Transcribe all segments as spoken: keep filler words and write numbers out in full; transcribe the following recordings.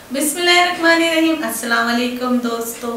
बिस्मिल्लाहिर्रहमानिर्रहीम। अस्सलाम वालेकुम दोस्तों।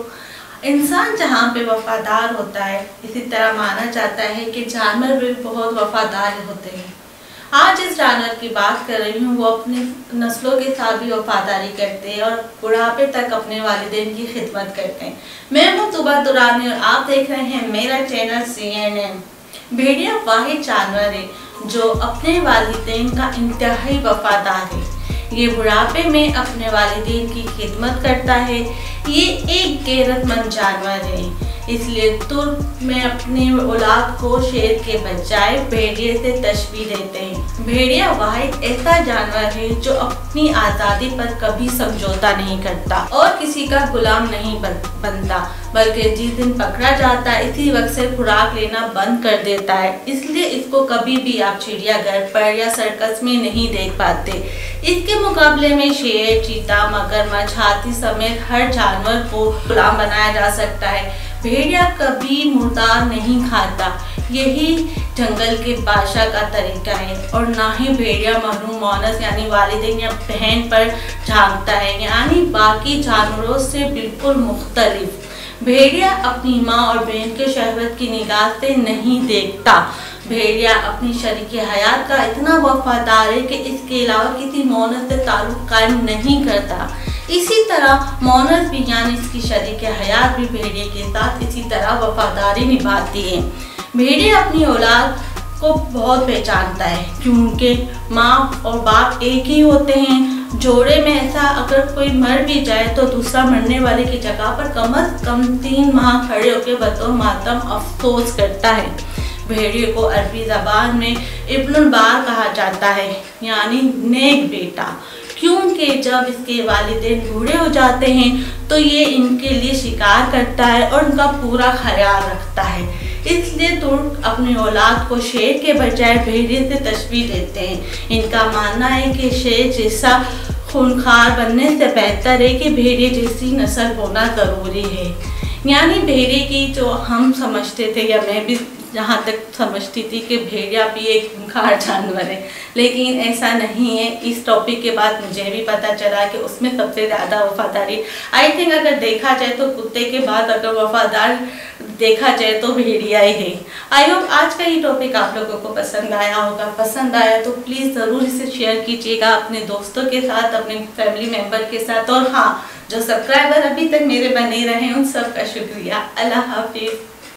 इंसान जहाँ पे वफादार होता है, इसी तरह माना जाता है कि जानवर भी बहुत वफादार होते हैं। आज इस जानवर की बात कर रही हूँ, वो अपनी नस्लों के साथ भी वफादारी करते हैं और बुढ़ापे तक अपने वालिदैन की खिदमत करते हैं। मैं हूँ तुबा दुरानी और आप देख रहे हैं मेरा चैनल सी एन एन। भेड़िया वाहिद जानवर है जो अपने वालिदैन का इंतहाई वफादार है। ये बुढ़ापे में अपने वालिदैन की खिदमत करता है। ये एक गैरतमंद जानवर है, इसलिए तुर्क में अपने औलाद को शेर के बजाय भेड़िए से तशबीह देते हैं। भेड़िया वाहिद ऐसा जानवर है जो अपनी आज़ादी पर कभी समझौता नहीं करता और किसी का गुलाम नहीं बनता, बल्कि जिस दिन पकड़ा जाता है इसी वक्त से खुराक लेना बंद कर देता है। इसलिए इसको कभी भी आप चिड़ियाघर पर या सर्कस में नहीं देख पाते। इसके मुकाबले में शेर, चीता, मगरमच्छ, हाथी समेत हर जानवर को गुलाम बनाया जा सकता है। भेड़िया कभी मुर्दार नहीं खाता, यही जंगल के बादशाह का तरीका है। और ना ही भेड़िया महरूम मोनस यानी वालिदैन या बहन पर झांकता है, यानी बाकी जानवरों से बिल्कुल मुख्तलिफ। भेड़िया अपनी माँ और बहन के शहवत की निगाह से नहीं देखता। भेड़िया अपनी शरीके हयात का इतना वफादार है कि इसके अलावा किसी मोनस से ताल्लुक कायम नहीं करता। इसी तरह मोनस भी यानी इसकी शरीके हयात भी भेड़िए के साथ इसी तरह वफादारी निभाती है। भेड़िया अपनी औलाद को बहुत पहचानता है क्योंकि माँ और बाप एक ही होते हैं। जोड़े में ऐसा अगर कोई मर भी जाए तो दूसरा मरने वाले की जगह पर कम अज कम तीन माह खड़े होकर बतौर मातम अफसोस करता है। भेड़िए को अरबी ज़बान में इब्नुल बार कहा जाता है, यानी नेक बेटा, क्योंकि जब इसके वालिदैन बूढ़े हो जाते हैं तो ये इनके लिए शिकार करता है और उनका पूरा ख्याल रखता है। इसलिए तुर्क अपनी औलाद को शेर के बजाय भेड़िए से तशबीह देते हैं। इनका मानना है कि शेर जैसा खूनखार बनने से बेहतर है कि भेड़िए जैसी नस्ल होना ज़रूरी है। यानी भेड़िए की जो हम समझते थे, या मैं भी जहाँ तक समझती थी कि भेड़िया भी एक खूंखार जानवर है, लेकिन ऐसा नहीं है। इस टॉपिक के बाद मुझे भी पता चला कि उसमें सबसे ज़्यादा वफादारी आई थिंक अगर देखा जाए तो कुत्ते के बाद अगर वफादार देखा जाए तो भेड़िया ही है। आई होप आज का ये टॉपिक आप लोगों को पसंद आया होगा। पसंद आया तो प्लीज़ ज़रूर इसे शेयर कीजिएगा अपने दोस्तों के साथ, अपने फैमिली मेम्बर के साथ। और हाँ, जो सब्सक्राइबर अभी तक मेरे बने रहे उन सब का शुक्रिया। अल्लाह हाफिज़।